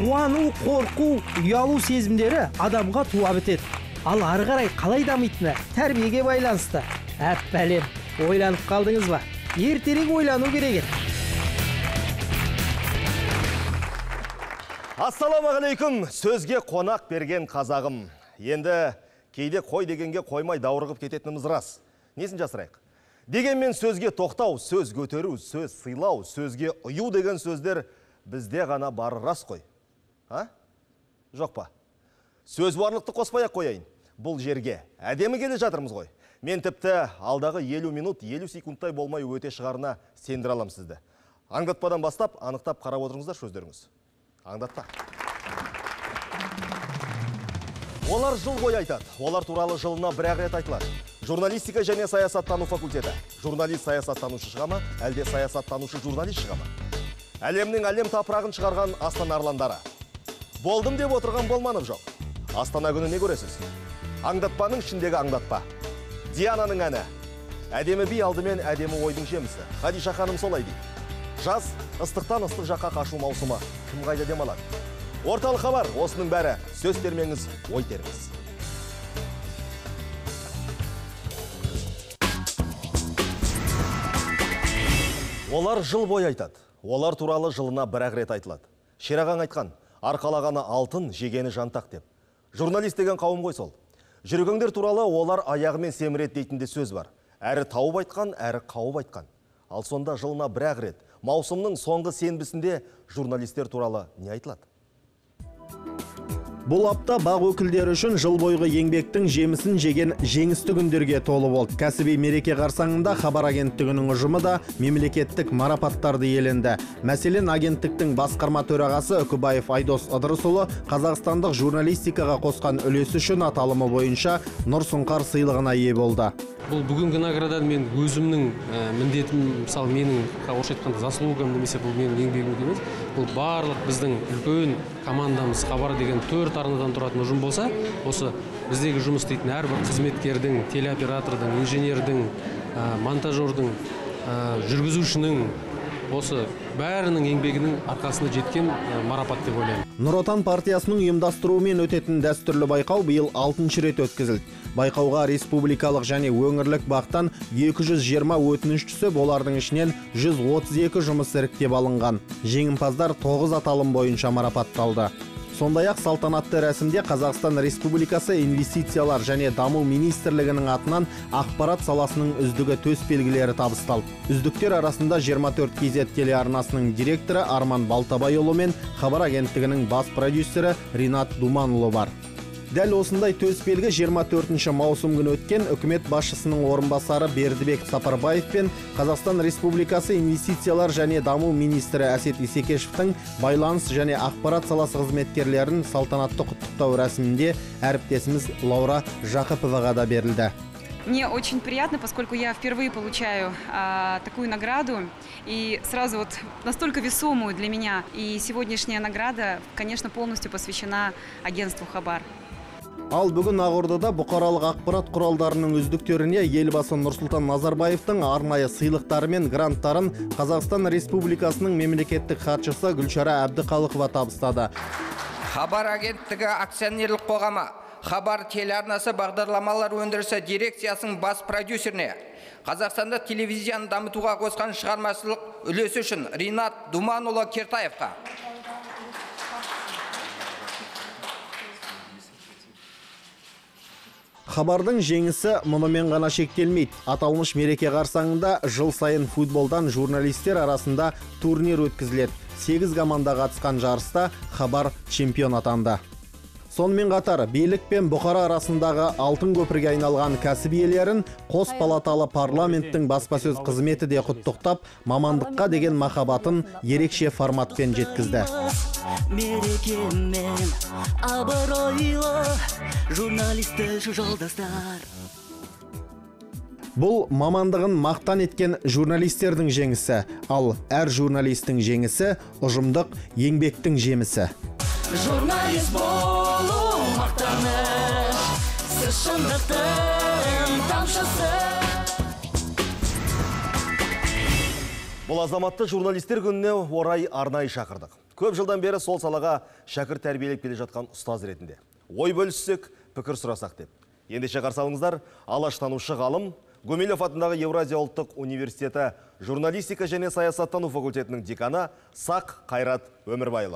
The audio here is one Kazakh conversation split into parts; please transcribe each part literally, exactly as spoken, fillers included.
Қуану, қорқу, ұялу сезімдері адамға туа бітеді. Ал ары қарай қалай дамитыны тәрбиеге байланысты. Әп бәлем, ойланып қалдыңыз ба? Ертерек ойлану керек. Ассаламағалейкум, сөзге қонақ берген қазағым. Енді кейде қой дегенге қоймай даурығып кететініміз рас. Несін жасырайық? Дегенмен сөзге тоқтау, сөз көтеру, сөз сыйлау, сөзге ұю деген сөздер бізде ғана бары рас қой. А? Жоқ па? Сөз барлықты қоспай-ақ қояйын. Бұл жерге әдемі келе жатырмыз ғой. Мен тіпті алдағы елу минут, елу секундтай болмай өте шығарына сендір алам сізді. Аңдатпадан бастап, анықтап қарап отырыңыздар сөздеріңіз. Аңдатпа. Олар жыл бойы айтады. Олар туралы жылына бір-ақ рет айтылады. Журналистика және саясаттану факультеті. Журналист саясаттанушы шыға ма, әлде саясаттанушы журналист шыға ма? Әлемнің әлем тапырағын шығарған Астана арландары. Болдым деп отырған болманып жоқ. Астана күні не көресіз? Аңдатпаның ішіндегі аңдатпа. Диананың әні. Әдемі би алдымен әдемі ойдың жемісі. Хадиша ханым солай дейді. Жаз, ыстықтан ыстық жаққа қашу маусымы. Кім қайда демалады? Орталық хабар, осының бәрі. Сөз термеңіз, ой термеңіз. Олар жыл бой айтады. Олар туралы жылына бір-ақ рет айтылады. Шерағаң айтқан, арқалағаны алтын, жегені жантақ деп. Журналист деген қауым ғой сол. Жүргендер туралы олар аяғымен семірет дейтінде сөз бар. Әрі тауып айтқан, әрі қауып айтқан. Ал сонда жылына бір-ақ рет, маусымның соңғы сенбісінде журналистер туралы не айтылады? Бұл апта бақ өкілдері үшін жыл бойғы еңбектің жемісін жеген жеңісті күндерге толы болды. Кәсіби мереке қарсаңында хабар агенттігінің ұжымы да мемлекеттік марапаттарды иеленді. Мәселен, агенттіктің басқарма төрағасы Үкібаев Айдос Ыдырысұлы қазақстандық журналистикаға қосқан үлесі үшін аталымы бойынша Нұр Сұңқар сыйлығына ие болды. Бұл бүгінгі наградадан мен өзімнің міндетім, мысалы менің орысша айтқанда заслугам немесе бұл менің еңбегім емес, бұл барлық біздің үлкен командамыз хабар деген төрт арнадан тұратын ұжым болса, осы біздегі жұмыс істейтін әрбір қызметкердің, телеоператордың, инженердің, монтажердің, жүргізушінің, осы бәрінің еңбегінің арқасында жеткен марапат деп ойлаймын. Нұр Отан партиясының ұйымдастыруымен өтетін дәстүрлі байқау биыл алтыншы рет өткізілді. Байқауға республикалық және өңірлік бақтан екі жүз жиырма өтініш түсіп, олардың ішінен жүз отыз екі жұмыс іріктеп алынған. Жеңімпаздар тоғыз аталым бойынша марапатталды. Сондай-ақ салтанатты рәсімде Қазақстан Республикасы инвестициялар және даму министрлігінің атынан ақпарат саласының үздігі төс белгілері табысталды. Үздіктер арасында жиырма төрт кей зет телеарнасының директоры Арман Балтабайұлы мен хабар агенттігінің бас продюсері Ринат Думанұлы бар. Дәл осындай төс белгі жиырма төртінші маусым күні өткен үкімет басшысының орынбасары Бердібек Сапарбаев пен Қазақстан Республикасы инвестициялар және даму министрі Әсет Исекешевтің байланыс және ақпарат саласы қызметкерлерін салтанатты құттықтау рәсімінде әріптесіміз Лаура Жақыповаға да берілді. Мне очень приятно, поскольку я впервые получаю а, такую награду, и сразу вот настолько весомую для меня. И сегодняшняя награда, конечно, полностью посвящена агентству «Хабар». Ал бүгін Ақордада бұқаралық ақпарат құралдарының үздіктеріне елбасы Нұрсұлтан Назарбаевтың арнайы сыйлықтары мен гранттарын Қазақстан Республикасының мемлекеттік хатшысы Гүлшара Әбдіқалықова табыстады. Хабар агенттігі акционерлік қоғамы Хабар телеарнасы бағдарламалар өндірісі дирекциясының бас продюсеріне Қазақстанда телевизияны дамытуға қосқан шығармашылық үлесі үшін Ринат Думанұлы Кертаевқа, Хабардың жеңісі мұнымен ғана шектелмейді. Аталмыш мереке қарсаңында жыл сайын футболдан журналистер арасында турнир өткізіледі. сегіз команда қатысқан жарыста Хабар чемпион атанды. Сонымен қатар, билік пен бұқара арасындағы алтын көпірге айналған кәсіп иелерін қос палаталы парламенттің баспасөз қызметі де құттықтап, мамандыққа деген махаббатын ерекше форматпен жеткізді. Мерекемен абыройлы журналисті жолдастар. Бұл мамандығын мақтан еткен журналистердің жеңісі, ал әр журналистің жеңісі ұжымдық еңбектің жемісі. Журналист болу мақтаныш, сіз шындықтың тамшысы. Бұл азаматты журналистер күніне орай арнайы шақырдық. Көп жылдан бері сол салаға шәкірт тәрбиелеп келе жатқан ұстаз ретінде. Ой бөліссек, пікір сұрасақ деп. Ендеше қарсы алыңыздар, алаштанушы ғалым, Гумилев атындағы Евразия ұлттық университеті журналистика және саясаттану факультетінің деканы Сақ Қайрат Өмірбайұлы.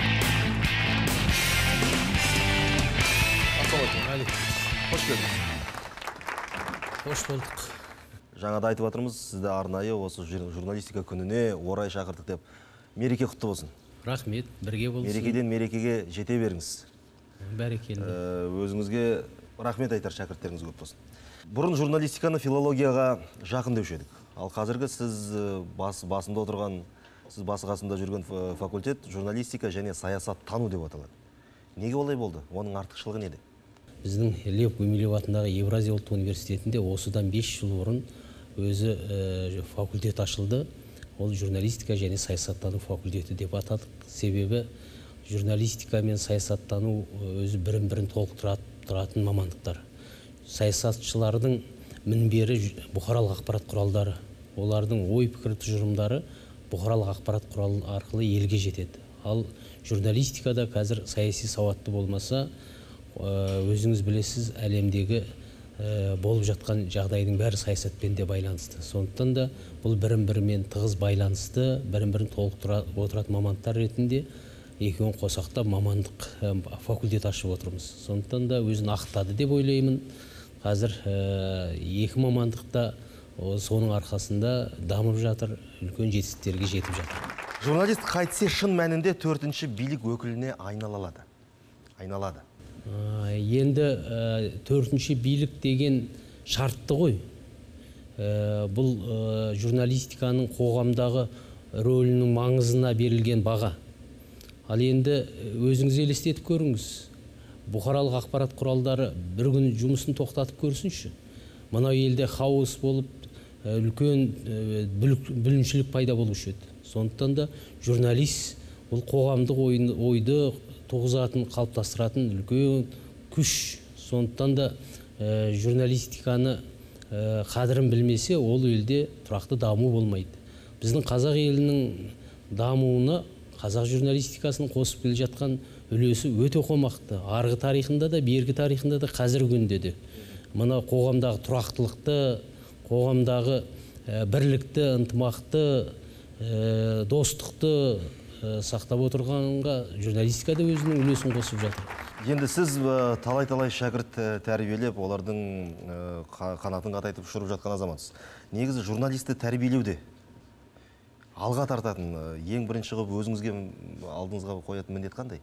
Қош келдіңіз. Қош болдық. Жаңада айтып жатырмыз, сізді арнайы осы журналистика күніне орай шақырдық деп. Мереке құтты болсын. Рахмет, бірге болсын. Мерекеден мерекеге жете беріңіз. Бәрекелді. Өзіңізге рахмет айтар шәкірттеріңіз көп болсын. Бұрын журналистиканы филологияға жақын деуші едік. Ал қазіргі сіз бас, басында отырған, сіз басы қасында жүрген факультет журналистика және саясаттану деп аталады. Неге олай болды? Оның артықшылығы неде? Біздің Лев Гумилев атындағы Евразия ұлттық университетінде осыдан бес жыл бұрын өзі ә, факультет ашылды. Ол журналистика және саясаттану факультеті деп атадық. Себебі журналистика мен саясаттану өзі бірін-бірін толықтыратын мамандықтар. Саясатшылардың мінбері бұқаралық ақпарат құралдары. Олардың ой пікір тұжырымдары бұқаралық ақпарат құралы арқылы елге жетеді. Ал журналистикада қазір саяси сауатты болмаса, өзіңіз білесіз, әлемдегі болып жатқан жағдайдың бәрі саясатпен де байланысты. Сондықтан да бұл бірін-бірімен тығыз байланысты, бірін-бірін толықтыра отыратын мамандықтар ретінде екеуін қосақтап мамандық факультет ашып отырмыз. Сондықтан да өзін ақтады деп ойлаймын. Қазір екі мамандықта соның арқасында дамып жатыр, үлкен жетістіктерге жетіп жатыр. Журналист қайтсе шын мәнінде төртінші билік өкіліне айналалады. Айналады. Енді төртінші билік деген шартты ғой. Бұл журналистиканың қоғамдағы рөлінің маңызына берілген баға. Ал енді өзіңіз елестетіп көріңіз. Бұқаралық ақпарат құралдары бір күн жұмысын тоқтатып көрсінші. Мынау елде хаос болып, үлкен бүліншілік пайда болушы еді. Сондықтан да журналист бұл қоғамдық ойды туғызатын, қалыптастыратын үлкен күш. Сондықтан да журналистиканы қадірін білмесе, ол елде тұрақты даму болмайды. Біздің қазақ елінің дамуына қазақ журналистикасының қосып келе жатқан үлесі өте қомақты. Арғы тарихында да, бергі тарихында да, қазіргі күнде де. Мына қоғамдағы тұрақтылықты, қоғамдағы бірлікті, ынтымақты, достықты сақтап отырғанға журналистика да өзінің үлесін қосып жатыр. Енді сіз талай-талай шәкірт тәрбиелеп, олардың қанатын қатайтып ұшырып жатқан азаматсыз. Негізі журналисті тәрбиелеуде алға тартатын, ең бірінші ғып өзіңізге алдыңызға қоятын міндет қандай?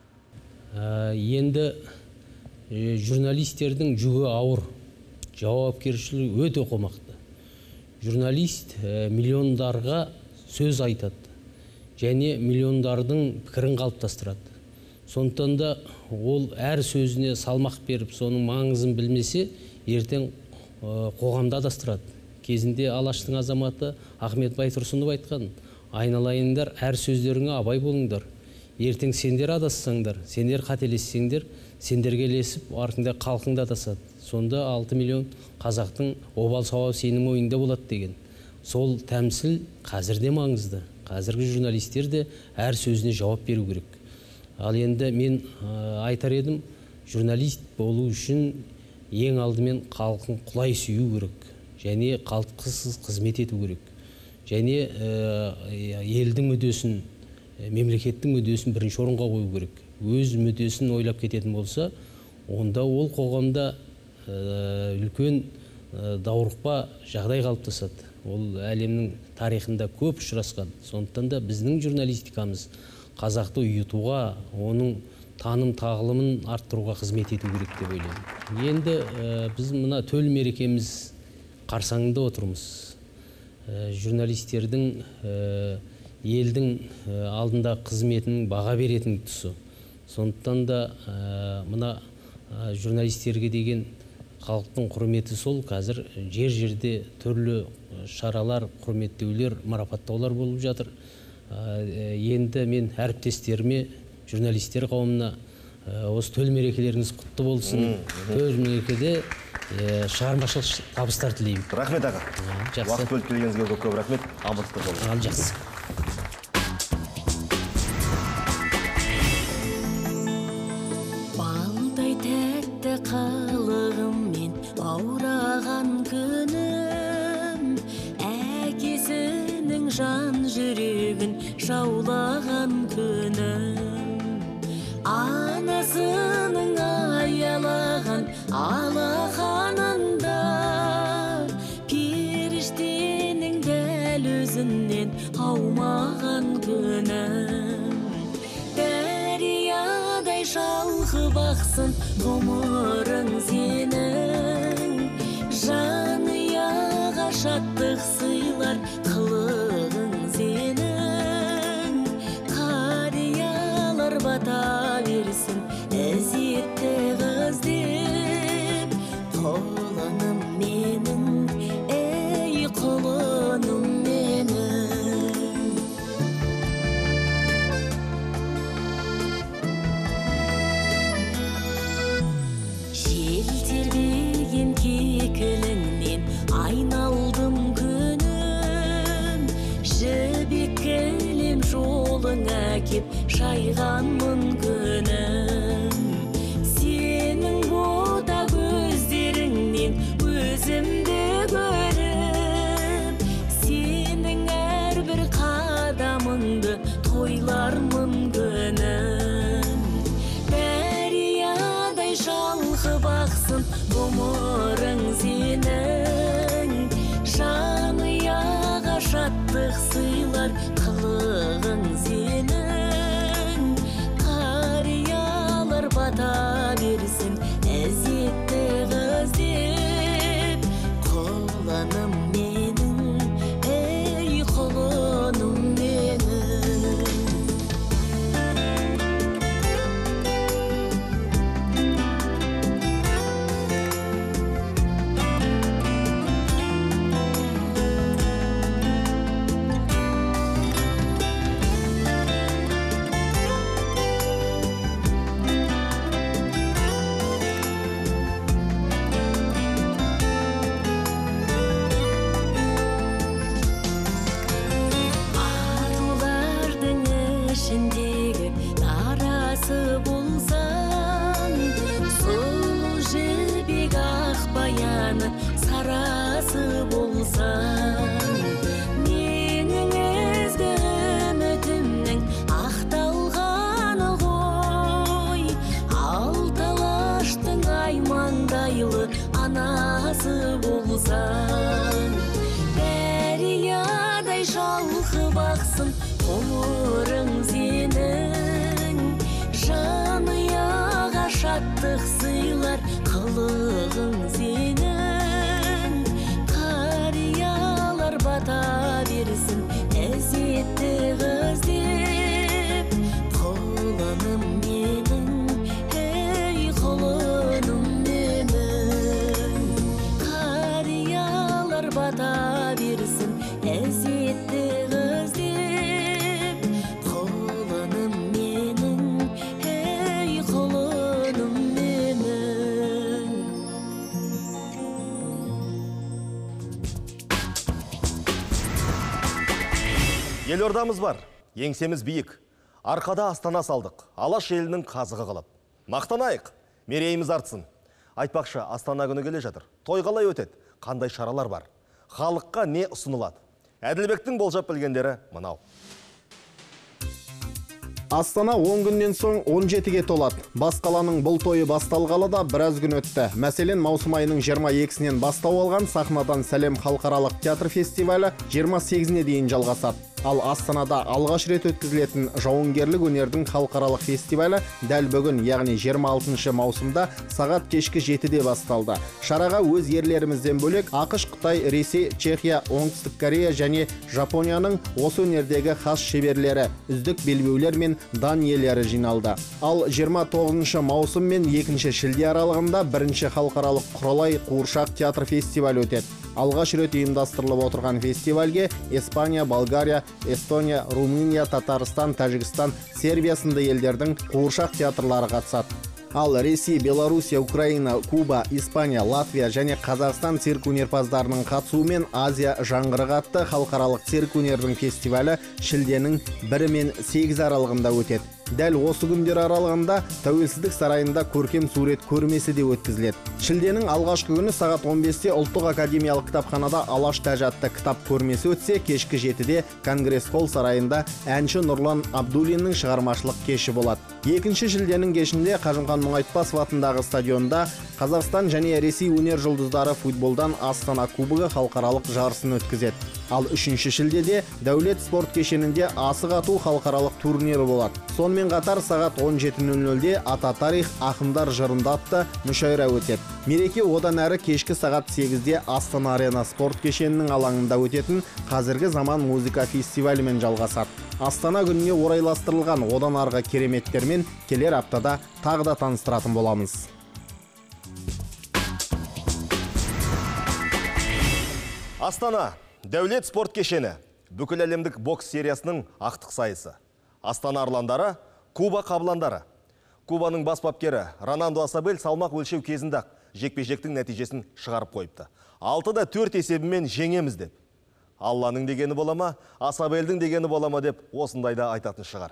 Енді журналистердің жүгі ауыр, жауапкершілігі өте қомақты. Журналист миллиондарға сөз айтады және миллиондардың пікірін қалыптастырады. Сондықтан да ол әр сөзіне салмақ беріп, соның маңызын білмесе, ертең қоғамда адастырады. Кезінде Алаштың азаматы Ахмет Байтұрсынов айтқан: айналайындар, әр сөздеріңе абай болыңдар. Ертең сендер адассаңдар, сендер қателессеңдер, сендерге ілесіп, артында халқың да адасады. Сонда алты миллион қазақтың обал сауабы сенің мойныңда болады деген. Сол тәмсіл қазірде маңызды. Қазіргі журналистер де әр сөзіне жауап беру керек. Ал енді мен айтар едім, журналист болу үшін ең алдымен халқын құлай сүю керек. Және қалтқысыз қызмет ету керек. Және елдің мүддесін, мемлекеттің мүддесін бірінші орынға қою керек. Өз мүддесін ойлап кететін болса, онда ол қоғамда үлкен даурықпа жағдай қалыптасады. Ол әлемнің тарихында көп ұшырасқан. Сондықтан да біздің журналистикамыз қазақты ұйытуға, оның таным тағылымын арттыруға қызмет ету керек деп ойлаймын. Енді біз мына төл мерекеміз қарсаңында отырмыз. Журналистердің елдің алдында қызметінің баға беретін тұсы. Сондықтан да мына журналистерге деген халықтың құрметі сол. Қазір жер-жерде түрлі шаралар, құрметтеулер, марапаттаулар болып жатыр. Енді мен әріптестеріме, журналистер қауымына осы төл мерекелеріңіз құтты болсын. Төл мерекеде шығармашылық табыстар тілеймін. Рахмет аға. Уақыт бөліп келгеніңізге көп-көп рахмет. Абаттық болыңыз. Жақсы. жаулаған күнім, анасының аялаған алақанында, періштенің дәл өзінен аумаған күнім, дәриядай шалқып ақсын ғұмырың сенің, жанұяға шаттық сыйлар қылығың сенің, қариялар бата берсін ізетті қыз деп, құлыным менің, ей құлыным менің. Жел тербеген кекіліңнен айналдым күнім, жібек кілем жолыңа кеп шайғанмын күнім, сенің бота көздеріңнен өзімді көріп, сенің әрбір қадамыңды тойлармын күнім, дәриядай шалқып ақсын ғұмырың сенің, жанұяға шаттық сыйлар қылығың сенің, қариялар бата берсін ізетті қыз деп, құлыным менің, ей құлыным менің. Арулардың ішіндегі тарасы болсаң, сұлу жібек ақ баяны сарасы болсаң, менің ізгі үмітімнің ақталғаны ғой, алталаштың аймаңдайлы анасы болсаң, дәриядай шалқып ақсын ғұмырың сенің, жанұяға шаттық сыйлар қылығың сенің, қариялар бата берсін ізетті қыз деп, құлыным менің, ей құлыным менің, қариялар бата берсін ізетті қыз деп, құлыным менің, ей құлыным менің. Елордамыз бар, еңсеміз биік. Арқада Астана салдық, Алаш елінің қазығы қылып. Мақтанайық, мерейіміз артсын. Айтпақшы, Астана күні келе жатыр. Той қалай өтеді? Қандай шаралар бар? Халыққа не ұсынылады? Әділбектің болжап білгендері мынау. Астана он күннен соң он жетіге толады. Бас қаланың бұл тойы басталғалы да біраз күн өтті. Мәселен, маусым айының жиырма екісінен бастау алған Сахнадан Сәлем халықаралық театр фестивалі жиырма сегізіне дейін жалғасады. Ал Астанада алғаш рет өткізілетін жауынгерлік өнердің халықаралық фестивалі дәл бүгін, яғни жиырма алтыншы маусымда сағат кешкі жетіде басталды. Шараға өз ерлерімізден бөлек ақш, Қытай, Ресей, Чехия, Оңтүстік Корея және Жапонияның осы өнердегі хас шеберлері, үздік белбеулер мен дан иелері жиналды. Ал жиырма тоғызыншы маусым мен екінші шілде аралығында бірінші халықаралық Құралай қуыршақ театр фестивалі өтеді. Алғаш рет ұйымдастырылып отырған фестивальге Испания, Болгария, Эстония, Румыния, Татарстан, Тәжікстан, Сербия сынды елдердің қуыршақ театрлары қатысады. Ал Ресей, Белоруссия, Украина, Куба, Испания, Латвия және Қазақстан цирк өнерпаздарының қатысуымен Азия жаңғырығы атты халықаралық цирк өнердің фестивалі шілденің бірі мен сегізі аралығында өтеді. Дәл осы күндер аралығында Тәуелсіздік сарайында көркем сурет көрмесі де өткізіледі. Шілденің алғашқы күні сағат он бесте Ұлттық академиялық кітапханада Алаш тәжатты кітап көрмесі өтсе, кешкі жетіде Конгресс-холл сарайында әнші Нұрлан Абдуллиннің шығармашылық кеші болады. Екінші шілденің кешінде Қажымқан Мұңайтпасов атындағы стадионда Қазақстан және Ресей өнер жұлдыздары футболдан Астана кубогы халықаралық жарысын өткізеді. Ал үшінші шілдеде Дәулет спорт кешенінде асық ату халықаралық турнирі болады. Сонымен қатар сағат он жеті нөл нөлде Ата тарих ақындар жырында атты мүшайра өтеді. Мереке одан әрі кешкі сағат сегізде Астана арена спорт кешенінің алаңында өтетін қазіргі заман музыка фестивалімен жалғасады. Астана күніне орайластырылған одан арғы кереметтермен келер аптада тағы да таныстыратын боламыз. Астана Дәулет спорт кешені бүкіл әлемдік бокс сериясының ақтық сайысы. Астана арландары, Куба қабыландары. Кубаның бас бапкері Рональдо Асабель салмақ өлшеу кезінде жекпе-жектің нәтижесін шығарып қойыпты. алтыда төрт есебімен жеңеміз деп. Алланың дегені болама, Асабелдің дегені болама деп осындайда айтатын шығар.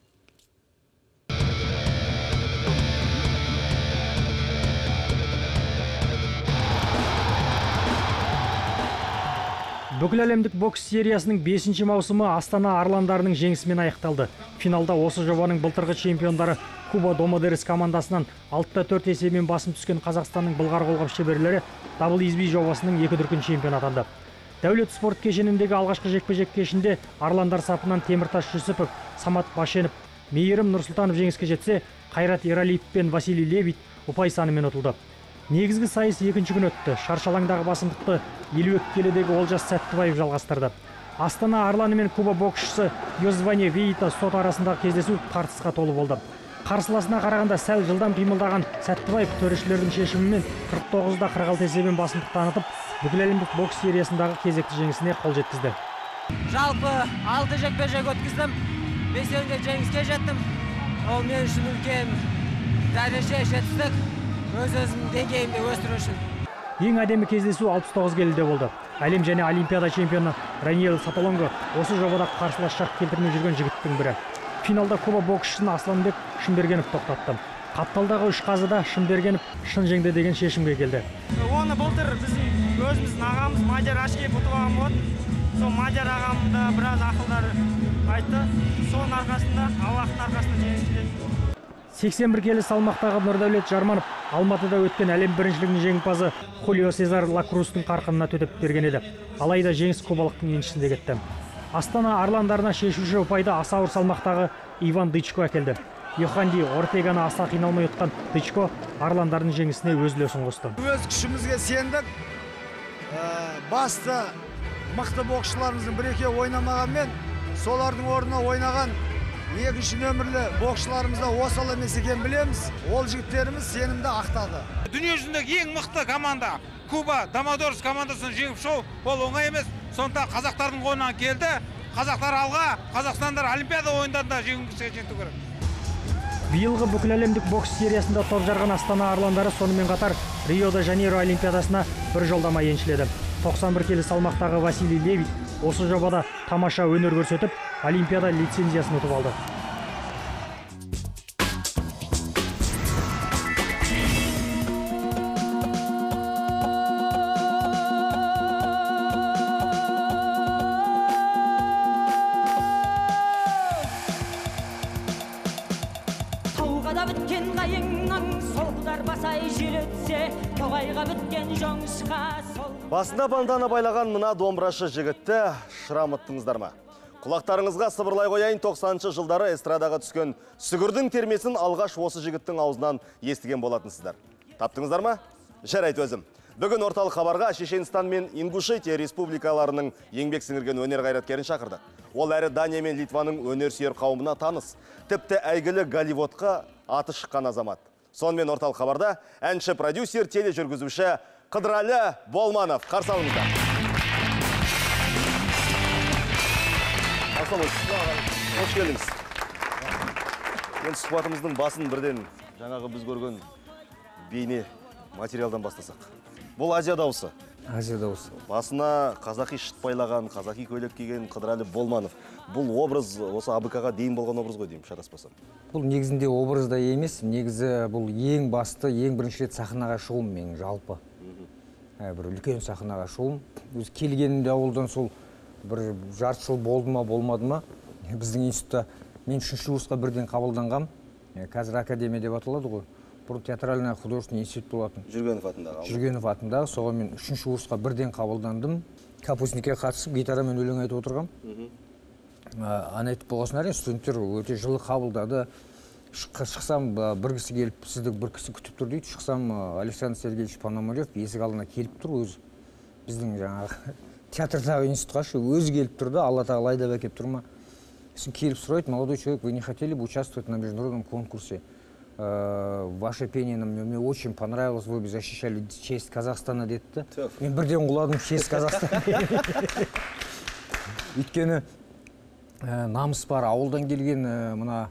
Бүкіл әлемдік бокс сериясының бесінші маусымы Астана арландарының жеңісімен аяқталды. Финалда осы жобаның былтырғы чемпиондары Куба Домодерес командасынан алтыда төрт есебімен басым түскен Қазақстанның былғар қолғап шеберлері дабл ю эс би жобасының екі дүркін чемпион атанды. Дәулет спорт кешеніндегі алғашқы жекпе-жек кешінде арландар сапынан Теміртас Жүсіпов, Самат Башенов, Мейірім Нұрсұлтанов жеңіске жетсе, Қайрат Ералиев пен Василий Левит ұпай санымен ұтылды. Негізгі сайыс екінші күн өтті. Шаршалаңдағы басымдықты елу екі келідегі Олжас Сәттібаев жалғастырды. Астана арланы мен Куба боксшысы Йозване Вейта сот арасындағы кездесу тартысқа толы болды. Қарсыласына қарағанда сәл жылдам қимылдаған Сәттібаев төрешілердің шешімімен қырық тоғызда қырық алты есебімен басымдық танытып, бүкіл әлемдік бокс сериясындағы кезекті жеңісіне қол жеткізді. Жалпы алты жекпе-жек өткіздім, бесеуінде жеңіске жеттім. Ол мен үшін үлкен дәреже, жетістік, өз-өзім деңгейімді өсіру үшін. Ең әдемі кездесу алпыс тоғыз келіде болды. Әлем және Олимпиада чемпионы Раниел Сатолонго осы жобада қарсылас шақ келтірмей жүрген жігіттің бірі. Финалда Куба боксшысын Асланбек Шымбергенов тоқтатты. Қапталдағы үш қазыда Шымбергенов шын жеңді деген шешімге келді. Оны былтыр біздің өзіміздің ағамыз Мадияр Ашкеев ұтып алған болатын. Сол Мадияр ағам да біраз ақылдар айтты. Соның арқасында, Аллахтың арқасында жеңіске жетті. сексен бір келі салмақтағы Нұрдәулет Жарманов Алматыда өткен әлем біріншілігінің жеңімпазы Хулио Сезар Лакрустың қарқынына төтеп берген еді. Алайда жеңіс кубалықтың еншісінде кетті. Астана арландарына шешуші ұпайды аса ауыр салмақтағы Иван Дычко әкелді. Йоханди Ортеганы аса қиналмай ұтқан Дычко арландардың жеңісіне өз үлесін қосты. Өз күшімізге сендік. Басты мықты боксшыларымыздың бір-екеуі ойнамағанмен, солардың орнына ойнаған екінші нөмірлі боксшыларымызда осал емес екенін білеміз. Ол жігіттеріміз сенімді ақтады. Дүние жүзіндегі ең мықты команда Куба Домодерес командасын жеңіп шығу ол оңай емес. Сонда қазақтардың қолынан келді. Қазақтар алға, Қазақстандар Олимпиада ойындарында жеңіске жету керек. Биылғы бүкіл әлемдік бокс сериясында топ жарған Астана арландары сонымен қатар Рио-де-Жанейро олимпиадасына бір жолдама еншіледі. тоқсан бір келі салмақтағы Василий Левит осы жобада тамаша өнер көрсетіп, олимпиада лицензиясын ұтып алды. Тауғада біткен қайыңның солдар басай желетсе, тоғайға біткен жоңышқа сол. Басына бандана байлаған мына домбырашы жігітті шырамыттыңыздар ма? Құлақтарыңызға сыбырлай қояйын, тоқсаныншы жылдары эстрадаға түскен сүгірдің термесін алғаш осы жігіттің аузынан естіген болатынсыздар. Таптыңыздар ма? Жарайды өзім. Бүгін орталық хабарға Шешенстан мен Ингушетия республикаларының еңбек сіңірген өнер қайраткерін шақырды. Ол әрі Дания мен Литваның өнер сүйер қауымына таныс. Тіпті әйгілі Голливудқа аты шыққан азамат. Сонымен орталық хабарда әнші продюсер, тележүргізуші Қыдырәлі Болманов. Қарсы алыңыздар. Қош келдіңіз. Енді сұхбатымыздың басын бірден жаңағы біз көрген бейне материалдан бастасақ. Бұл Азия дауысы. Азия дауысы. Басына қазақи шыт байлаған, қазақи көйлек киген Қыдырәлі Болманов. бұл образ осы А Б К-ға дейін болған образ ғой деймін, шатаспасам. Бұл негізінде образда емес, негізі бұл ең басты, ең бірінші рет сахнаға шығуым менің жалпы. Бір үлкен сахнаға шығуым. Өз келгенімде ауылдан сол бір жарты жыл болды ма, болмады ма, біздің институтта мен үшінші курсқа бірден қабылданғам. Қазір академия деп аталады ғой. Бұрын театральный художественный институт болатын. Жүргенов атындағы. Жүргенов атындағы. Соған мен үшінші курсқа бірден қабылдандым. Капустникке қатысып, гитарамен өлең айтып отырғам. Аны айтып болғасын әрине, студенттер өте жылы қабылдады. Шықсам, бір кісі келіп, сізді бір кісі күтіп тұр дейді. Шықсам, Александр Сергеевич Пономарев есік алдына келіп тұр, өзі. Біздің жаңағы театрдағы институтқа өзі келіп тұрды, Алла тағала айдап әкеп тұр ма. Сосын келіп сұрайды, молодой человек, вы не хотели бы участвовать на международном конкурсе? Ваше пение мне очень понравилось, вы бы защищали честь Казахстана деді. Мен бірден құладым, честь Казахстана. Өйткені намыс бар, ауылдан келген мына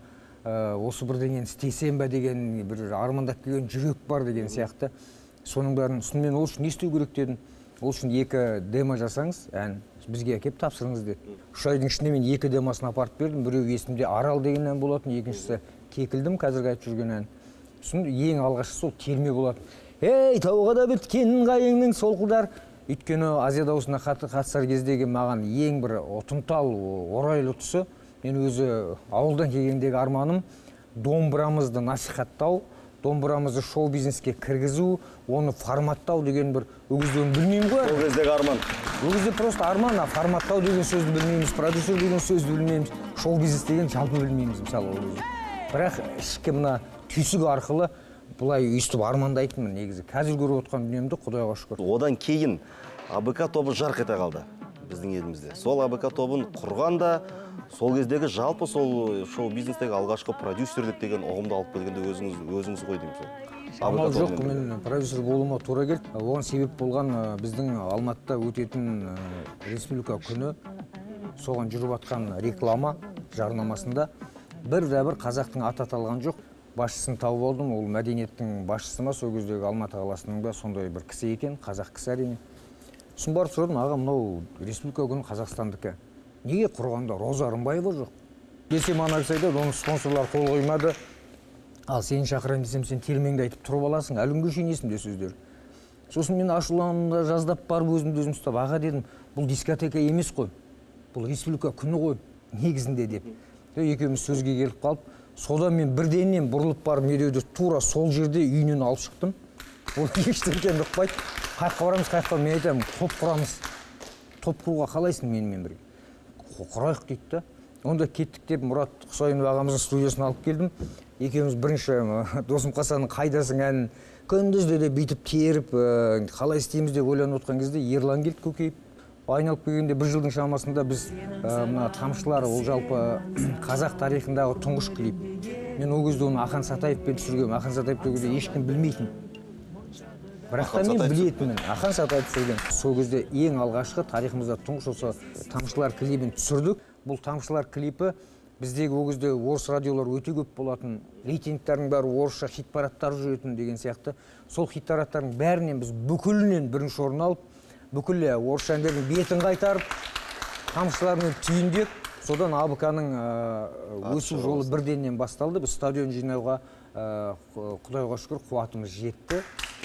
осы бірдеңені істесем бе деген бір армандап келген жүрек бар деген сияқты. Соның бәрін мен ол үшін не істеу керек дедім. Ол үшін екі демо жасаңыз, ән бізге әкеп тапсырыңыз деді. Үш айдың ішінде мен екі демосын апарып бердім. Біреу есімде Арал деген ән болатын, екіншісі Кекілдім, қазіргі айтып жүрген ән. Сосын ең алғашқы сол Терме болатын. Ей, тауға да біткен қайыңның солқылдар. Өйткені Азия дауысына қатысар кездегі маған ең бір отымтал, орайлы тұсы, мен өзі ауылдан келгендегі арманым домбырамызды насихаттау, домбырамызды шоу-бизнеске кіргізу, оны форматтау деген бір өгізден білмеймін ғой. Ол кездегі арман. Ол кезде просто арман, а форматтау деген сөзді білмейміз, продюсер деген сөзді білмейміз, шоу-бизнес деген жалпы білмейміз, мысалы ол кезде. Бірақ ішкі мына түйсік арқылы бұлай өйстіп армандайтынмын негізі. Қазір көріп отқан дүниемді Құдайға шүкір. Одан кейін А Б К тобы жарқ ете қалды біздің елімізде. Сол А Б К тобын құрғанда, сол кездегі жалпы сол шоу-бизнестегі алғашқы продюсерлік деген ұғымды алып келгенде өзіңіз өзіңіз ғой деймін сол. Амал жоқ, мен продюсер болуыма тура келді. Оған себеп болған біздің Алматыда өтетін республика күні, соған жүріп атқан реклама жарнамасында бір-бір қазақтың аты аталған жоқ. Басшысын тауып алдым, ол мәдениеттің басшысы ма, сол кездегі Алматы қаласының да сондай бір кісі екен, қазақ кісі әрине. Сосын барып сұрадым, аға, мынау республика күні Қазақстандікі. Неге құрғанда Роза Рымбаева жоқ? Десем ана кісі айтады, оны спонсорлар қол қоймады. Ал сені шақырайын десем, сен телмеңді айтып тұрып аласың, әлі күнге шейін есімде сөздер. Сосын мен ашуланымда жаздап барып өзімді өзім ұстап, аға дедім, бұл дискотека емес қой, бұл республика күні қой, негізінде деп. Екеуміз сөзге келіп қалып, содан мен бірденнен бұрылып барып медеуді тура сол жерде үйінен алып шықтым. Ол ештеңкені ұқпайды. Қайыққа барамыз, қайыққа мен айтамын, топ құрамыз. Топ құруға қалайсың менімен бірге? Құрайық дейді да. Онда кеттік деп Мұрат Құсайынов ағамыздың студиясына алып келдім. Екеуміз бірінші Досым Қасанның қайдасың әнін күндізде де бүйтіп теріп, қалай істейміз деп ойланып отқан кезде Ерлан келді көкейіп. Айналып келгенде бір жылдың шамасында біз мына Тамшылар, ол жалпы қазақ тарихындағы тұңғыш клип. Мен ол кезде оны Ақан Сатаевпен түсіргем. Ақан Сатаев кезде ешкім білмейтін. Бірақ та мен білетінмін. Ақан Сатаев түсірген. Сол кезде ең алғашқы тарихымызда тұңғыш осы Тамшылар клипін түсірдік. Бұл Тамшылар клипі біздегі ол кезде орыс радиолар өте көп болатын. Рейтингтардың бәрі орысша хит парадтар жүретін деген сияқты. Сол хит парадтардың бәрінен біз бүкілінен бірінші орын алып, бүкіл орысша әндердің бетін қайтарып, Тамшылармен түйіндеп, содан А Б К-ның өсу жолы бірденнен басталды. Біз стадион жинауға Құдайға шүкір қуатымыз жетті.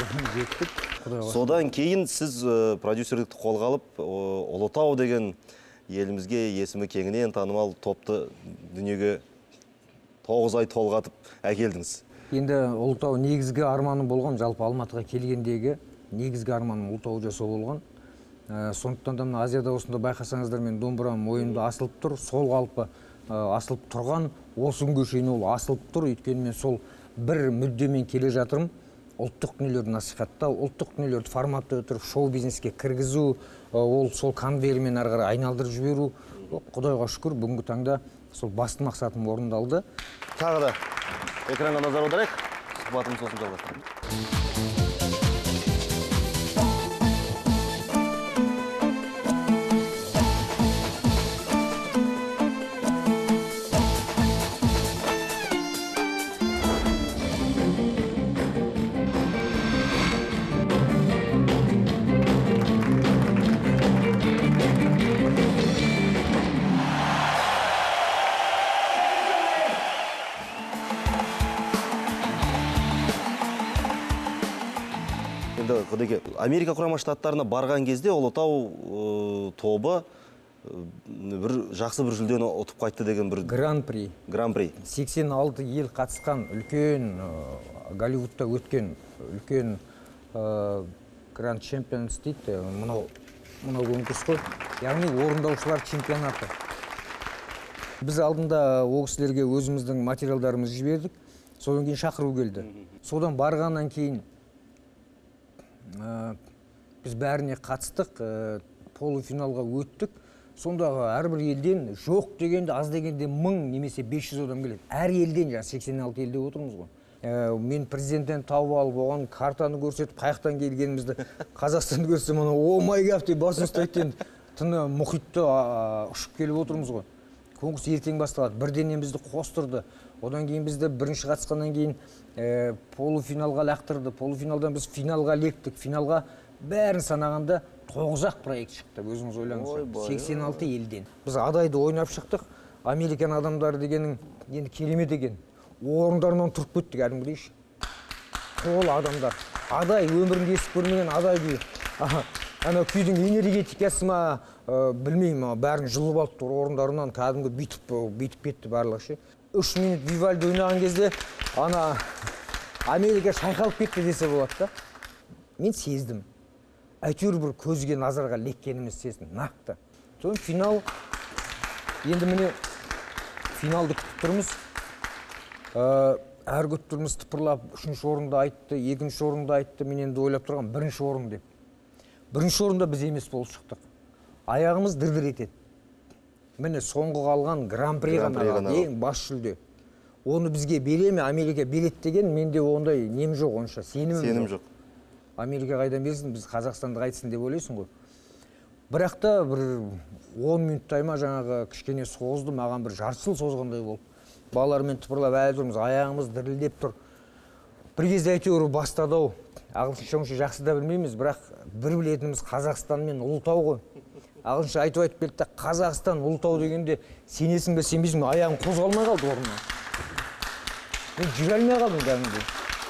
Содан кейін сіз продюсерлікті қолға алып, Ұлытау деген елімізге есімі кеңінен танымал топты дүниеге тоғыз ай толғатып әкелдіңіз. Енді Ұлытау негізгі арманым болған, жалпы Алматыға келгендегі негізгі арманым Ұлытау жасау болған. Сондықтан да Азия дауысында байқасаңыздар, мен домбырам мойнымда асылып тұр, сол қалпы асылып тұрған, осы күнге шейін ол асылып тұр. Өйткені мен сол бір мүддемен келе жатырмын. Ұлттық дүниелерді насихаттау, ұлттық дүниелерді форматты өтіріп шоу-бизнеске кіргізу, ол сол конвейермен ары қарай айналдырып жіберу. Құдайға шүкір, бүгінгі таңда сол басты мақсатым орындалды. Тағы да экранға назар аударайық, сұхбатымыз сосын жалғастырамыз. Енді Құдеке, Америка құрама штаттарына барған кезде Ұлытау тобы бір жақсы бір жүлдені ұтып қайтты деген бір Гран-при. Гран-при. сексен алты ел қатысқан үлкен Голливудта өткен үлкен Grand Champions дейді. Мынау мынау конкурс қой. Яғни орындаушылар чемпионаты. Біз алдында ол кісілерге өзіміздің материалдарымызды жібердік. Содан кейін шақыру келді. Содан барғаннан кейін біз бәріне қатыстық, полуфиналға өттік. Сондағы әрбір елден жоқ дегенде, аз дегенде мың немесе бес жүз адам келеді. Әр елден, жаңа сексен алты елде отырмыз ғой. Мен президенттен тауып алып, оған картаны көрсетіп, қаяқтан келгенімізді Қазақстанды көрсем, оны о май гав деп басын ұстайтын тыны мұхитты ұшып келіп отырмыз ғой. Конкурс ертең басталады. Бірденен бізді қостырды. Одан кейін бізді бірінші қатысқаннан кейін полуфиналға лақтырды. Полуфиналдан біз финалға лектік. Финалға бәрін санағанда тоғыз-ақ проект шықты. Өзіңіз ойлаңыз. сексен алты елден. Біз адайды ойнап шықтық. Американ адамдары дегенің енді керемет екен. Орындарынан тұрып кеттік, кәдімгідейші. Қол адамдар. Адай өмірінде естіп көрмеген адай күй. Ана күйдің энергетикасы ма, білмеймін, бәрін жұлып алып тұр орындарынан, кәдімгі бүйтіп бүйтіп кетті барлығы. үш минут Вивальди ойнаған кезде ана Америка шайқалып кетті десе болады да. Мен сездім. Әйтеуір бір көзге назарға леккеніміз сездім, нақты. Содан финал, енді міне финалды күтіп тұрмыз. Әр күтіп тұрмыз тыпырлап, үшінші орында айтты, екінші орында айтты, мен енді ойлап тұрған бірінші орын деп. Бірінші орында біз емес болып шықтық. Аяғымыз дір-дір етеді. Міне соңғы қалған гран-при ғана, ең бас жүлде. Оны бізге бере ме, Америка береді деген, менде ондай нем жоқ, онша сенімім жоқ. Америка қайдан берсін, біз Қазақстанды қайтсын деп ойлайсың ғой. Бірақ та бір он минуттай ма жаңағы кішкене созды, маған бір жарты жыл созғандай болды. Балалармен тыпырлап әлі тұрмыз, аяғымыз дірілдеп тұр. Бір кезде әйтеуір бастады-ау. Ағылшынша жақсы да білмейміз, бірақ бір білетініміз Қазақстан мен Ұлытау ғой. Ағылшынша айтып айтып келді, Қазақстан, Ұлытау дегенде сенесің бе, сенбейсің бе, аяғым қозғалмай қалды орнынан. Мен жүре алмай қалдым кәдімгідей.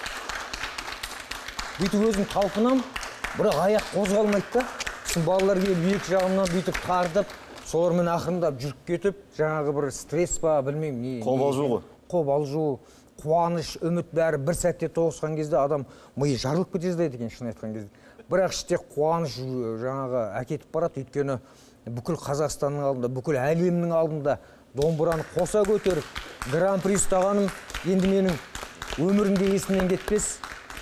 Бүйтіп өзім талпынам, бірақ аяқ қозғалмайды да. Сосын балалар келіп екі жағымнан бүйтіп тартып, солармен ақырындап жүріп кетіп, жаңағы бір стресс па, білмеймін не. Қобалжу ғой. Қобалжу, қуаныш, үміт бәрі бір сәтте тоғысқан кезде адам миы жарылып кетеді екен, шын айтқан кезде. Бірақ іште қуаныш жаңағы әкетіп барады, өйткені бүкіл Қазақстанның алдында, бүкіл әлемнің алдында домбыраны қоса көтеріп, гран-при ұстағаным енді менің өмірімде есімнен кетпес.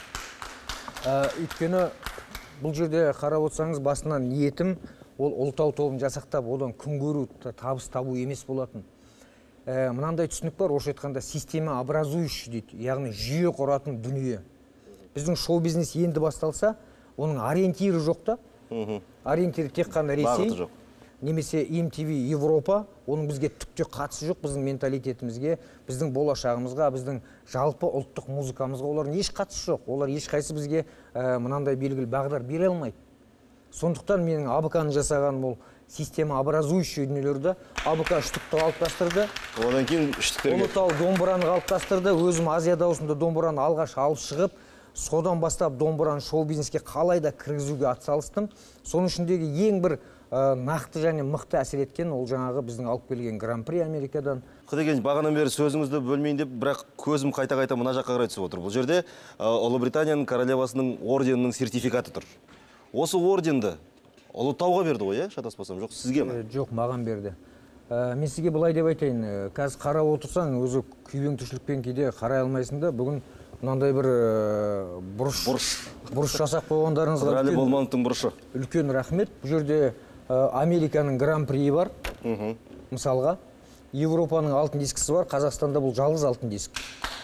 Өйткені бұл жерде қарап отырсаңыз, басынан ниетім ол Ұлытау тобын жасақтап, одан күн көру, табыс табу емес болатын. Мынандай түсінік бар, орысша айтқанда система образующий дейді, яғни жүйе құратын дүние. Біздің шоу-бизнес енді басталса, оның ориентирі жоқ та. Ориентирі тек қана Ресей, немесе эм ти ви Европа, оның бізге түкте қатысы жоқ, біздің менталитетімізге, біздің болашағымызға, біздің жалпы ұлттық музыкамызға олардың еш қатысы жоқ. Олар ешқайсы бізге мынандай белгілі бағдар бере алмайды. Сондықтан менің АБК-ны жасаған ол система образующий дүниелерді АБК үштікті қалыптастырды. Одан кейін үштіктерге. Ұлытау домбыраны қалыптастырды. Өзім Азия даусында домбыраны алғаш алып шығып, содан бастап домбыраны шоу-бизнеске қалай да кіргізуге атсалыстым. Соның ішіндегі ең бір нақты және мықты әсер еткен ол жаңағы біздің алып келген гран-при Америкадан. Құдекен, бағанан бері сөзіңізді бөлмейін деп, бірақ көзім қайта-қайта мына жаққа қарай түсіп отыр. Бұл жерде Ұлыбританияның королевасының орденінің сертификаты тұр. Осы орденді Ұлытауға берді ғой, шатаспасам, жоқ, сізге ме? Жоқ, маған берді. Мен сізге былай деп айтайын, қазір қарап отырсаң, өзі күйбең тіршілікпен кейде қарай алмайсың да, бүгін мынандай бір бұрыш бұрыш жасап қойғандарыңызға үлкен рахмет. Бұл жерде Американың гран-приі бар, мысалға. Европаның алтын дискісі бар, Қазақстанда бұл жалғыз алтын диск.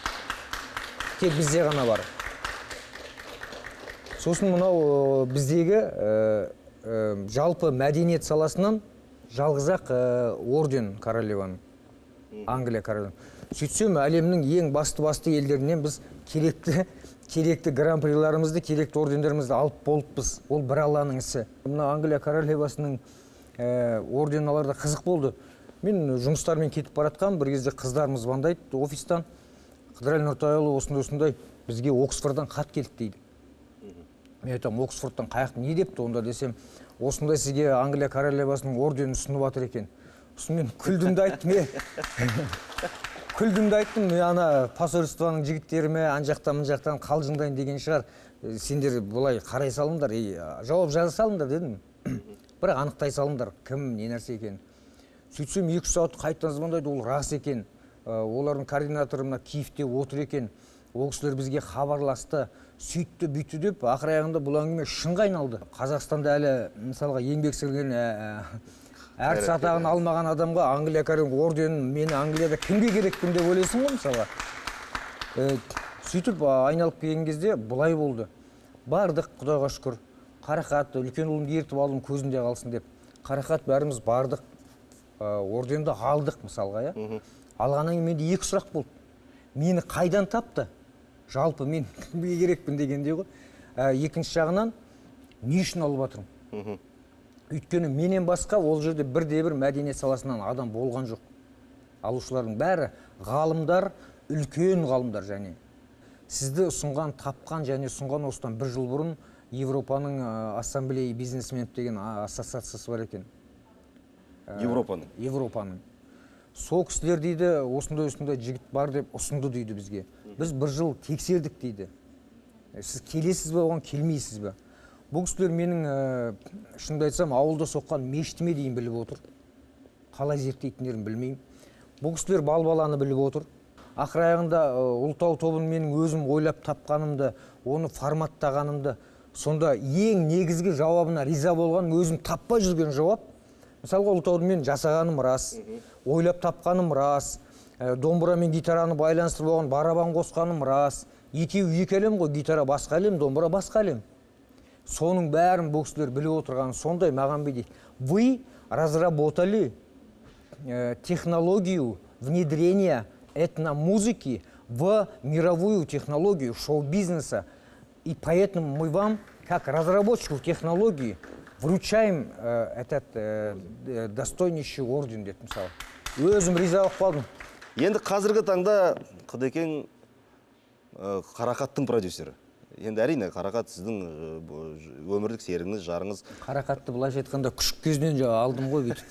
Тек бізде ғана бар. Сосын мынау біздегі жалпы мәдениет саласынан жалғыз-ақ орден королеваның, Англия королеваның. Сөйтсем, әлемнің ең басты-басты елдерінен біз керекті керекті гран-приларымызды, керекті ордендерімізді алып болыппыз. Ол бір Алланың ісі. Мына Англия королевасының орден аларда қызық болды. Мен жұмыстармен кетіп баратқан, бір кезде қыздарымыз звондайды офистан. Қыдырәлі Нұртайұлы осындай-осындай бізге Оксфордан хат келді дейді. Мен айтам, Оксфордтан қаяқ не депті онда десем, осындай сізге Англия королевасының орденін ұсынып жатыр екен. Сосын мен күлдім де айттым, е. Күлдім де айттым, ана посольствоның жігіттеріме ан жақтан мын жақтан қалжыңдайын деген шығар. Сендер бұлай қарай салыңдар, жауап жаза салыңдар дедім. Бірақ анықтай салыңдар, кім, не нәрсе екен. Сөйтсем екі сағат қайтадан звондайды, ол рас екен. Олардың координаторы мына Киевте отыр екен. Ол кісілер бізге хабарласты, сөйтті бүйтті деп, ақыр аяғында бұл әңгіме шынға айналды. Қазақстанда әлі мысалға еңбек сіңірген әртіс атағын алмаған адамға Англия королевасының орденін мені Англияда кімге керекпін деп ойлайсың ғой мысалға. Сөйтіп айналып келген кезде бұлай болды. Бардық, Құдайға шүкір. Қарақат, үлкен ұлымды ертіп алдым көзінде қалсын деп. Қарақат бәріміз бардық, орденді алдық мысалға, я. Алғаннан кейін менде екі сұрақ болды. Мені қайдан тапты? Жалпы мен кімге керекпін дегенде ғой. Екінші жағынан не үшін алып жатырмын? Өйткені менен басқа ол жерде бірде-бір мәдениет саласынан адам болған жоқ. Алушылардың бәрі ғалымдар, үлкен ғалымдар және. Сізді ұсынған, тапқан және ұсынған осыдан бір жыл бұрын Европаның ассамблея бизнесмен деген ассоциациясы бар екен. Европаның? Европаның. Сол кісілер дейді, осындай-осындай жігіт бар деп ұсынды дейді бізге. Біз бір жыл тексердік дейді. Сіз келесіз бе, оған келмейсіз бе? Бұл кісілер менің, шынымды айтсам, ауылда соққан мешітіме дейін біліп отыр. Қалай зерттейтіндерін білмеймін. Бұл кісілер бал-баланы біліп отыр. Ақыр аяғында Ұлытау тобын менің өзім ойлап тапқанымды, оны форматтағанымды, сонда ең негізгі жауабына риза болған өзім таппай жүрген жауап. Мысалға Ұлытауды мен жасағаным рас, ойлап тапқаным рас, домбыра мен гитараны байланыстырып оған барабан қосқаным рас. Екеуі екі әлем ғой, гитара басқа әлем, домбыра басқа әлем. Соның бәрін бұл кісілер біліп отырған сондай маған дейді. Вы разработали технологию внедрения этномузыки в мировую технологию шоу-бизнеса. И поэтому мы вам, как разработчику технологии, вручаем этот достойнейший орден, деді мысалы. Өзім риза болып қалдым. Енді қазіргі таңда Құдекең Қарақаттың продюсері. Енді әрине, Қарақат сіздің өмірлік серігіңіз, жарыңыз. Қарақатты бұлайша айтқанда күшік кезінен алдым ғой бүйтіп.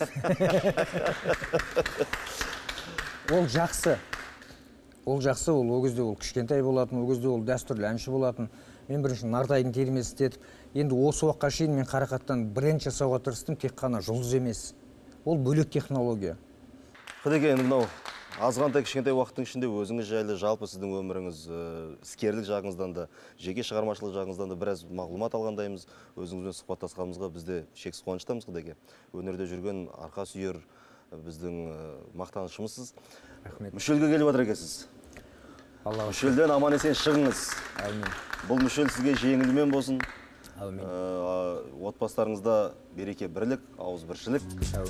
Ол жақсы. Ол жақсы, ол ол кезде ол кішкентай болатын, ол кезде ол дәстүрлі әнші болатын. Мен бірінші Нартайдың термесі істетіп, енді осы уақытқа шейін мен Қарақаттан бренд жасауға тырыстым, тек қана жұлдыз емес. Ол бөлек технология. Құдекең, мынау азғантай кішкентай уақыттың ішінде өзіңіз жайлы жалпы сіздің өміріңіз, іскерлік жағыңыздан да, жеке шығармашылық жағыңыздан да біраз мағлұмат алғандаймыз. Өзіңізбен сұхбаттасқанымызға бізде шексіз қуаныштамыз, Құдекең. Өнерде жүрген арқа сүйер біздің мақтанышымызсыз. Мүшелге келіп отыр екенсіз. Мүшелден аман есен шығыңыз. Бұл мүшел сізге жеңілмен болсын. Отбасыларыңызда береке, бірлік, ауызбіршілік.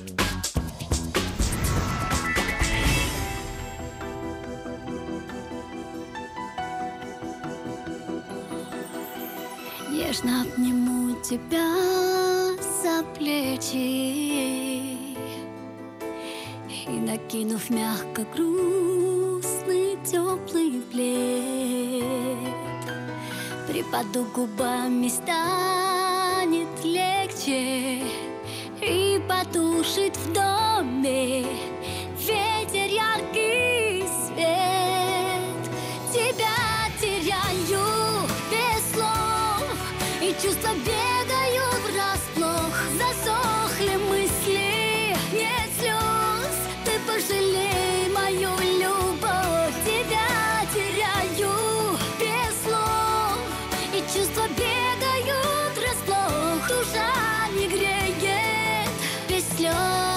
Нежно обниму тебя за плечи и, накинув мягко грустный теплый плед, припаду губами, станет легче и потушит в доме ветер яркий свет. Тебя теряю без слов, и чувства бегают врасплох. Засохли мысли, нет слез, ты пожалей мою любовь. Тебя теряю без слов, и чувства бегают врасплох. Душа не греет без слез.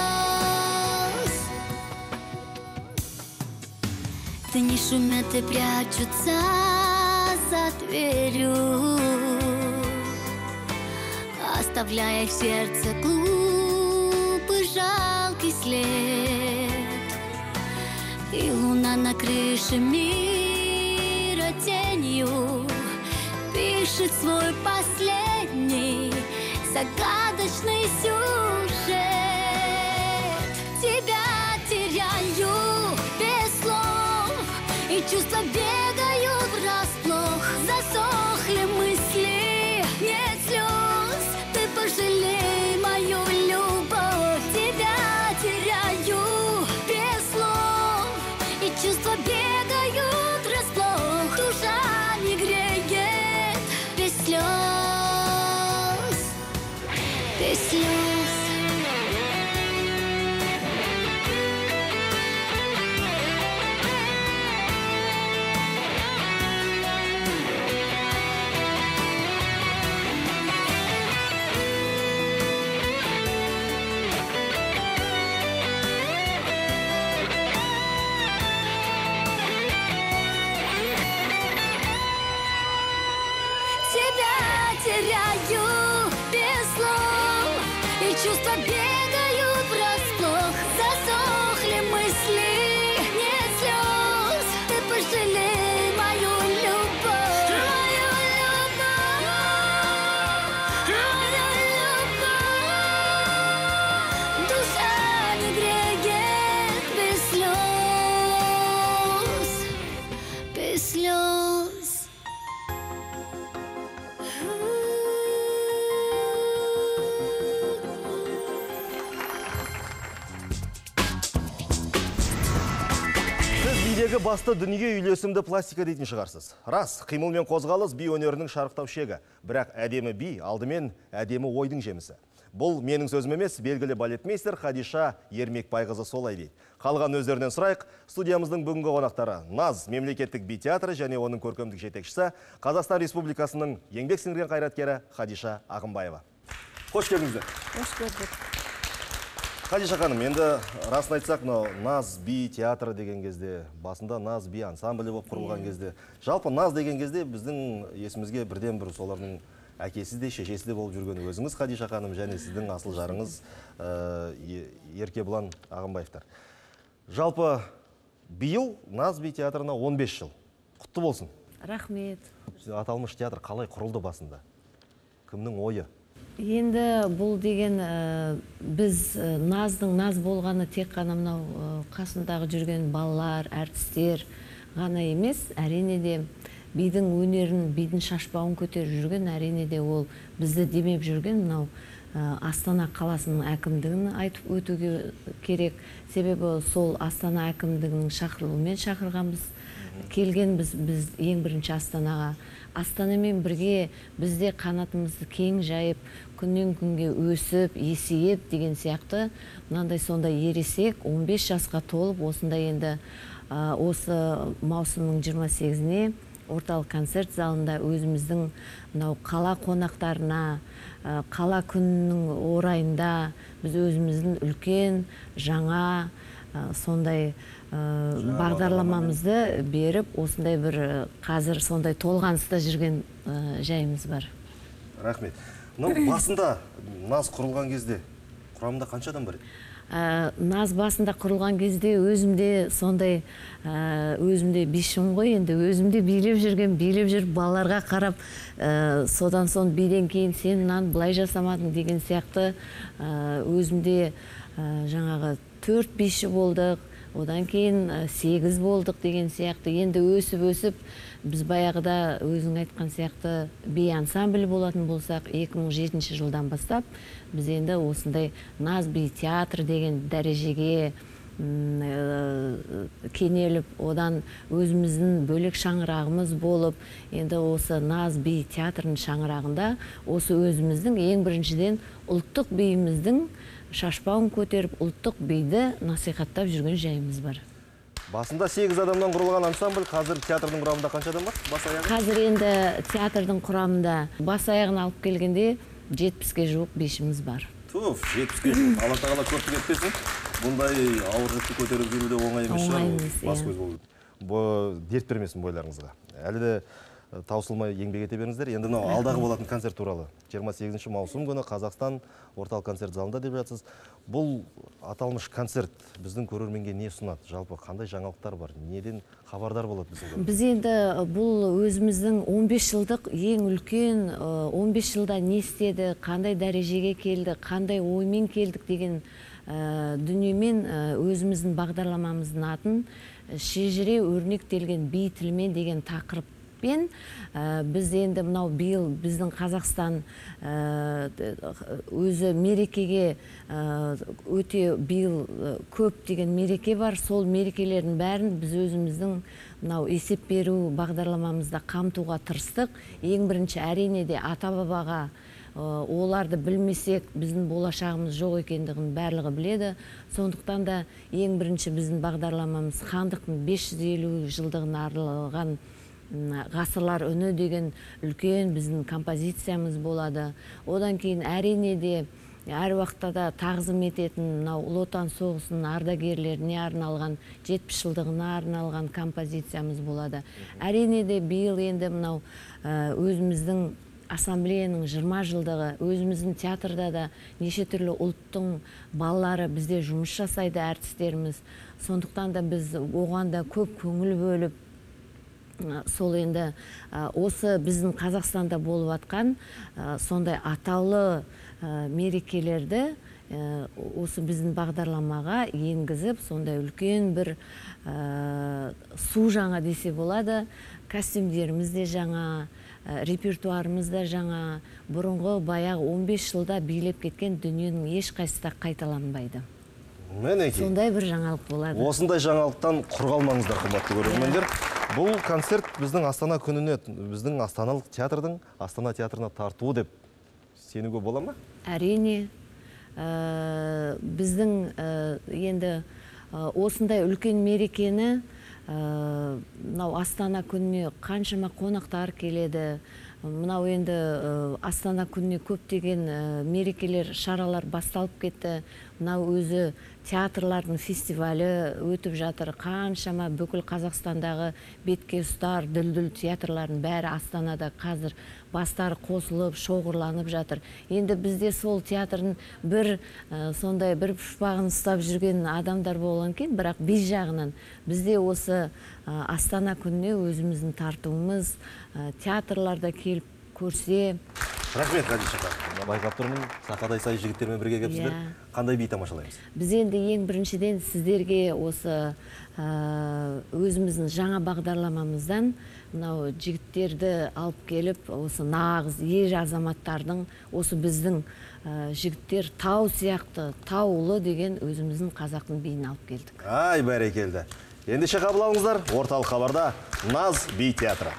Дни шумят и прячутся за дверью, оставляя в сердце глупый жалкий след. И луна на крыше мира тенью пишет свой последний загадочный сюжет. Тебя теряю без слов, и чувства бегают врасплох. Засохли мысли, нет без слез. Бидегі басты дүние үйлесімді пластика дейтін шығарсыз. Рас, қимыл мен қозғалыс би өнерінің шарықтау шегі. Бірақ әдемі би алдымен әдемі ойдың жемісі. Бұл менің сөзім емес, белгілі балетмейстер Хадиша Ермекбайқызы солай дейді. Қалған өздерінен сұрайық, студиямыздың бүгінгі қонақтары Наз мемлекеттік би театры және оның көркемдік жетекшісі Қазақстан Республикасының еңбек сіңірген қайраткері Хадиша Ағымбаева. Қош келдіңіздер. Қош көрдік. Хадиша ханым, енді расын айтсақ, Наз би театры деген кезде, басында Наз би ансамблі болып құрылған кезде, жалпы Наз деген кезде біздің есімізге бірден бір солардың әкесі де, шешесі де болып жүрген өзіңіз Хадиша ханым және сіздің асыл жарыңыз Еркебұлан Ағымбаевтар. Жалпы биыл Наз би театрына он бес жыл. Құтты болсын. Рахмет. Аталмыш театр қалай құрылды басында? Кімнің ойы? Енді бұл деген біз Наздың Наз болғаны тек қана мынау қасындағы жүрген балалар, әртістер ғана емес, әрине де бидің өнерін, бидің шашпауын көтеріп жүрген, әрине де ол бізді демеп жүрген мынау Астана қаласының әкімдігін айтып өтуге керек. Себебі сол Астана әкімдігінің шақырылуымен шақырғанбыз. Келген біз, біз ең бірінші Астанаға. Астанамен бірге бізде қанатымызды кең жайып, күннен күнге өсіп, есейіп деген сияқты мынандай сондай ересек он бес жасқа толып, осындай енді осы маусымның жиырма сегізіне орталық концерт залында өзіміздің мынау қала қонақтарына, қала күнінің орайында біз өзіміздің үлкен, жаңа, сондай бағдарламамызды беріп, осындай бір қазір сондай толғаныста жүрген жайымыз бар. Рахмет. Басында Наз құрылған кезде құрамында қанша адам бар еді? Наз басында құрылған кезде өзімде сондай, өзімде бишім ғой, енді өзімде билеп жүрген, билеп жүріп балаларға қарап, содан сон биден кейін сен мынаны былай жасамадың деген сияқты өзімде жаңағы төрт биші болдық, одан кейін сегіз болдық деген сияқты. Енді өсіп-өсіп, біз баяғыда өзің айтқан сияқты би ансамблі болатын болсақ, екі мың жетінші жылдан бастап, біз енді осындай Наз би театр деген дәрежеге кенеліп, одан өзіміздің бөлек шаңырағымыз болып, енді осы Наз би театрының шаңырағында осы өзіміздің ең біріншіден ұлттық биіміздің шашпауын көтеріп, ұлттық биді насихаттап жүрген жайымыз бар. Басында сегіз адамнан құрылған ансамбль, қазір театрдың құрамында қанша адам бар? Бас аяғы? Қазір енді театрдың құрамында бас аяғын алып келгенде жетпіске жуық бишіміз бар. Туф, жетпіске жуық. Алла тағала көптік етпесін. Бұндай ауыр жүкті көтеріп жүруде оңай емес шығар. Бас көз болып. Дерт бермесін бойларыңызға. Әлі де таусылмай еңбек ете беріңіздер. Енді мынау алдағы болатын концерт туралы. жиырма сегізінші маусым күні Қазақстан орталық концерт залында деп жатсыз. Бұл аталмыш концерт біздің көрерменге не ұсынады? Жалпы қандай жаңалықтар бар? Неден хабардар болады біздің? Біз енді бұл өзіміздің он бес жылдық ең үлкен, он бес жылда не істеді, қандай дәрежеге келді, қандай оймен келдік деген дүниемен өзіміздің бағдарламамыздың атын шежіре өрнектелген би тілімен деген тақырып біз енді мынау биыл біздің Қазақстан өзі мерекеге өте биыл көп деген мереке бар. Сол мерекелердің бәрін біз өзіміздің мынау есеп беру бағдарламамызда қамтуға тырыстық. Ең бірінші әрине де ата-бабаға оларды білмесек, біздің болашағымыз жоқ екендігін барлығы біледі. Сондықтан да ең бірінші біздің бағдарламамыз хандықтың бес жүз елу жылдығына арналған ғасырлар үні деген үлкен біздің композициямыз болады. Одан кейін әрине де әр уақытта да тағзым ететін ұлы отан соғысының ардагерлеріне арналған жетпіс жылдығына арналған композициямыз болады. Әрине де биыл енді мынау өзіміздің ассамблеяның жиырма жылдығы, өзіміздің театрда да неше түрлі ұлттың балалары бізде жұмыс жасайды, әртістеріміз. Сондықтан да біз оған да көп көңіл бөліп, сол енді осы біздің Қазақстанда болып атқан сондай атаулы мерекелерді осы біздің бағдарламаға енгізіп, сондай үлкен бір су жаңа десе болады. Костюмдеріміз де жаңа, репертуарымыз да жаңа, бұрынғы баяғы он бес жылда билеп кеткен дүниенің ешқайсысы да қайталанбайды. Мінекей. Сондай бір жаңалық болады. Осындай жаңалықтан құр қалмаңыздар, қымбатты көрермендер. Бұл концерт біздің Астана күніне, біздің Астаналық театрдың Астана театрына тартуы деп сенуге бола ма? Әрине, біздің енді осындай үлкен мерекені, мынау Астана күніне қаншама қонақтар келеді. Мынау енді Астана күніне көптеген мерекелер, шаралар басталып кетті. Мынау өзі театрлардың фестивалі өтіп жатыр. Қаншама бүкіл Қазақстандағы бетке ұстар, дүлдүл театрлардың бәрі Астанада қазір бастары қосылып, шоғырланып жатыр. Енді бізде сол театрдың бір сондай бір пұшпағын ұстап жүрген адамдар болған екен, бірақ бес жағынан бізде осы Астана күніне өзіміздің тартуымыз, театрларда келіп көрсе. Рахмет, Хадиша. Байқап тұрмын, Сақадай сай жігіттермен бірге кепсіздер. Қандай би тамашалаймыз? Біз енді ең біріншіден сіздерге осы өзіміздің жаңа бағдарламамыздан мынау жігіттерді алып келіп, осы нағыз ер азаматтардың, осы біздің жігіттер тау сияқты, таулы деген өзіміздің қазақтың биін алып келдік. Ай, бәрекелді. Ендеше қабыл алыңыздар, орталық хабарда Наз би театры.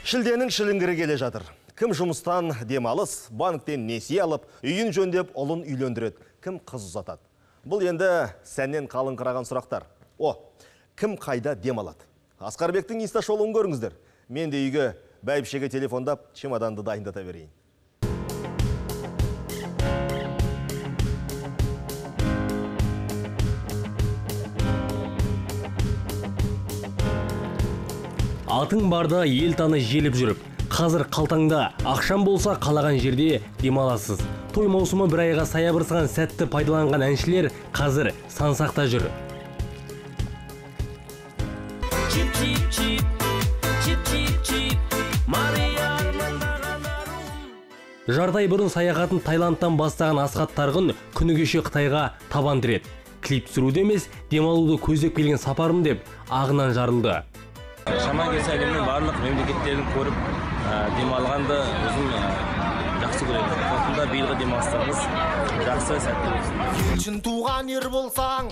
Шілденің шілінгірі келе жатыр. Кім жұмыстан демалыс, банктен несие алып, үйін жөндеп, ұлын үйлендіреді. Кім қыз ұзатады. Бұл енді сәннен қалыңқыраған сұрақтар. О, кім қайда демалады? Асқарбектің инста шолуын көріңіздер. Мен де үйге бәйбішеге телефондап, чемоданды дайындата берейін. Атың барда ел таны желіп жүріп, қазір қалтаңда ақшам болса қалаған жерде демаласыз. Той маусымы бір айға саябырсыған сәтті пайдаланған әншілер қазір сансақта жүр. Жардай бұрын саяхатын Таиландтан бастаған Асхат Тарғын күні кеше Қытайға табан тіреді. Клип түсіруде емес, демалуды көздеп келген сапарым деп ағынан жарылды. Шаман келсе әлемнің барлық мемлекеттерін көріп демалғанды өзім жақсы көремін. Сондықтан биылғы демалыстарымыз жақсы, сәтті болсын. Елшін туған ер болсаң.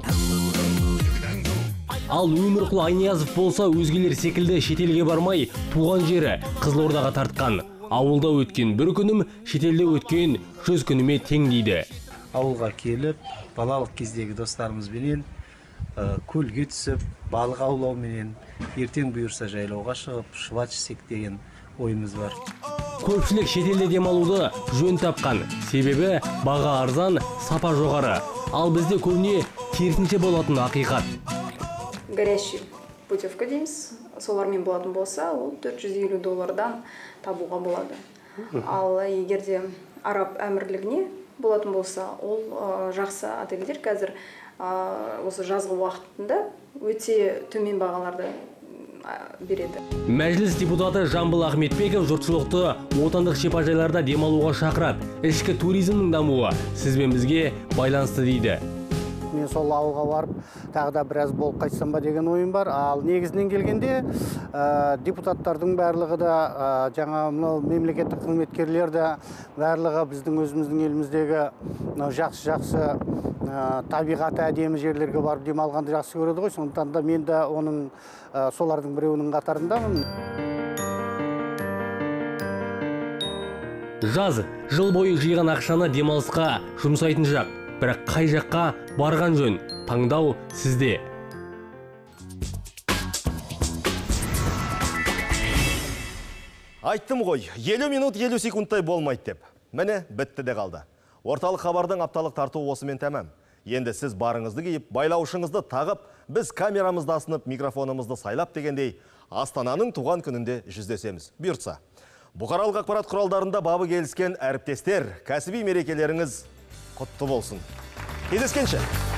Ал Өмірқұл Айниязов болса өзгелер секілді шетелге бармай, туған жері Қызылордаға тартқан. Ауылда өткен бір күнім, шетелде өткен жүз күніме тең дейді. Ауылға келіп, балалық кездегі достарымызбенен көлге түсіп, балық аулауменен, ертең бұйырса жайлауға шығып, шұбат ішсек деген ойымыз бар. Көпшілік шетелде демалуды жөн тапқан. Себебі баға арзан, сапа жоғары. Ал бізде көбіне керісінше болатын ақиқат. Горящий путевка дейміз. Солармен болатын болса, ол төрт жүз елу доллардан табуға болады. Ал егерде Араб әмірлігіне болатын болса, ол жақсы отельдер қазір осы жазғы уақытында өте төмен бағаларды береді. Мәжіліс депутаты Жамбыл Ахметбеков жұртшылықты отандық шипажайларда демалуға шақырады. Ішкі туризмнің дамуы сізбен бізге байланысты дейді. Мен сол ауылға барып, тағы да біраз болып қайтсам ба деген ойым бар. Ал негізінен келгенде депутаттардың барлығы да, жаңа мемлекеттік қызметкерлер де барлығы біздің өзіміздің еліміздегі жақсы-жақсы табиғаты әдемі жерлерге барып демалғанды жақсы көреді ғой. Сондықтан да мен де оның солардың біреуінің қатарындамын. Жаз, жыл бойы жиған ақшаны демалысқа жұмсайтын жақ. Бірақ қай жаққа барған жөн, таңдау сізде. Айттым ғой, елу минут елу секундтай болмайды деп. Міне, бітті де қалды. Орталық хабардың апталық тартуы осымен тәмам. Енді сіз барыңызды киіп, байлаушыңызды тағып, біз камерамызды асынып, микрофонымызды сайлап дегендей, Астананың туған күнінде жүздесеміз. Бұйыртса. Бұқаралық ақпарат құралдарында бабы келіскен әріптестер, кәсіби мерекелеріңіз құтты болсын. Кездескенше.